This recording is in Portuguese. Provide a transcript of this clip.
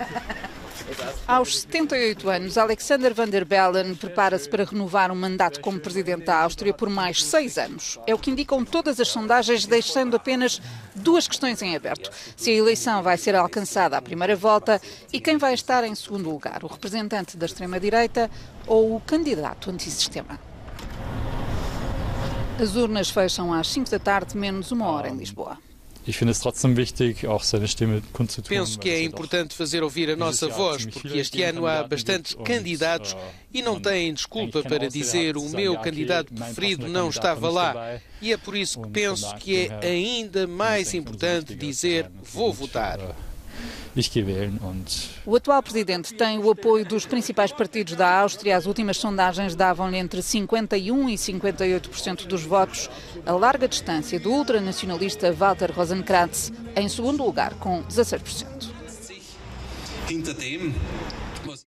Aos 78 anos, Alexander Van der Bellen prepara-se para renovar um mandato como presidente da Áustria por mais 6 anos. É o que indicam todas as sondagens, deixando apenas 2 questões em aberto. Se a eleição vai ser alcançada à primeira volta e quem vai estar em segundo lugar, o representante da extrema-direita ou o candidato antissistema. As urnas fecham às 5 da tarde, menos 1 hora em Lisboa. Penso que é importante fazer ouvir a nossa voz, porque este ano há bastantes candidatos e não têm desculpa para dizer o meu candidato preferido não estava lá. E é por isso que penso que é ainda mais importante dizer vou votar. O atual presidente tem o apoio dos principais partidos da Áustria. As últimas sondagens davam-lhe entre 51% e 58% dos votos, a larga distância do ultranacionalista Walter Rosenkranz, em segundo lugar, com 16%.